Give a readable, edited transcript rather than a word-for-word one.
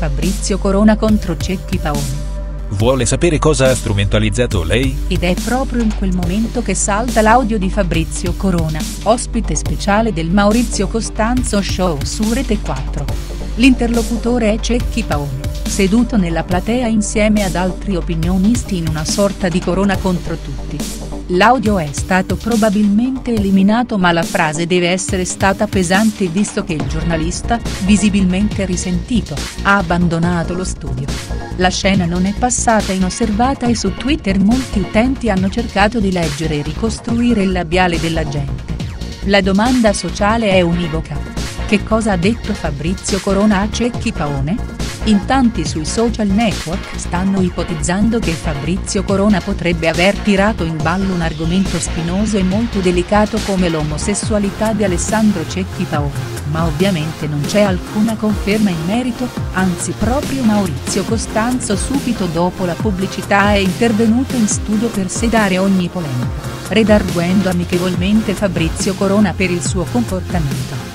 Fabrizio Corona contro Cecchi Paoni. Vuole sapere cosa ha strumentalizzato lei? Ed è proprio in quel momento che salta l'audio di Fabrizio Corona, ospite speciale del Maurizio Costanzo Show su Rete 4. L'interlocutore è Cecchi Paoni, seduto nella platea insieme ad altri opinionisti in una sorta di Corona contro tutti. L'audio è stato probabilmente eliminato, ma la frase deve essere stata pesante visto che il giornalista, visibilmente risentito, ha abbandonato lo studio. La scena non è passata inosservata e su Twitter molti utenti hanno cercato di leggere e ricostruire il labiale della gente. La domanda sociale è univoca: che cosa ha detto Fabrizio Corona a Cecchi Paoni? In tanti sui social network stanno ipotizzando che Fabrizio Corona potrebbe aver tirato in ballo un argomento spinoso e molto delicato come l'omosessualità di Alessandro Cecchi Paoni, ma ovviamente non c'è alcuna conferma in merito, anzi proprio Maurizio Costanzo subito dopo la pubblicità è intervenuto in studio per sedare ogni polemica, redarguendo amichevolmente Fabrizio Corona per il suo comportamento.